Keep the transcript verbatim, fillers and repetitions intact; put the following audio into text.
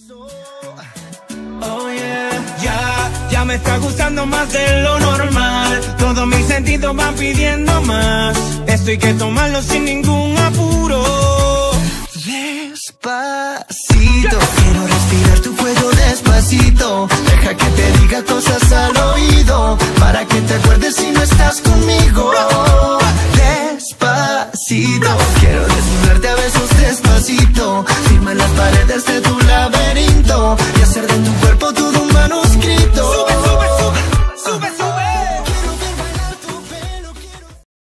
Oh yeah, ya, ya me está gustando más de lo normal. Todos mis sentidos van pidiendo más. Esto hay que tomarlo sin ningún apuro. Despacito, quiero respirar tu cuello despacito. Deja que te diga cosas al oído, para que te acuerdes si no estás conmigo.